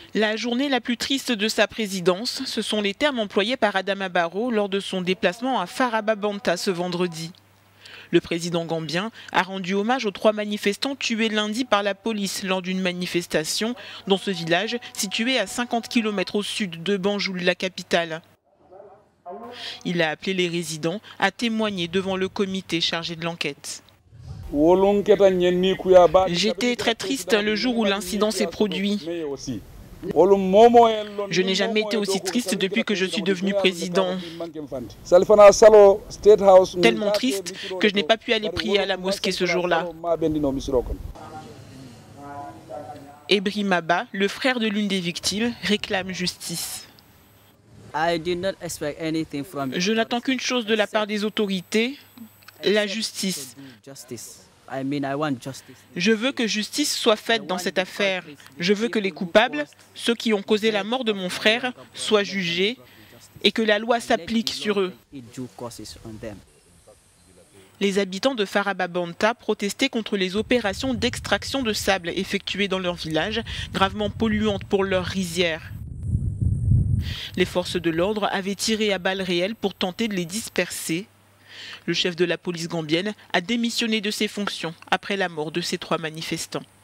La journée la plus triste de sa présidence, ce sont les termes employés par Adama Barrow lors de son déplacement à Faraba Banta ce vendredi. Le président gambien a rendu hommage aux 3 manifestants tués lundi par la police lors d'une manifestation dans ce village situé à 50 km au sud de Banjul, la capitale. Il a appelé les résidents à témoigner devant le comité chargé de l'enquête. J'étais très triste le jour où l'incident s'est produit. Je n'ai jamais été aussi triste depuis que je suis devenu président. Tellement triste que je n'ai pas pu aller prier à la mosquée ce jour-là. Ebri Maba, le frère de l'une des victimes, réclame justice. Je n'attends qu'une chose de la part des autorités, la justice. Je veux que justice soit faite dans cette affaire. Je veux que les coupables, ceux qui ont causé la mort de mon frère, soient jugés et que la loi s'applique sur eux. Les habitants de Faraba Banta protestaient contre les opérations d'extraction de sable effectuées dans leur village, gravement polluantes pour leurs rizières. Les forces de l'ordre avaient tiré à balles réelles pour tenter de les disperser. Le chef de la police gambienne a démissionné de ses fonctions après la mort de ces 3 manifestants.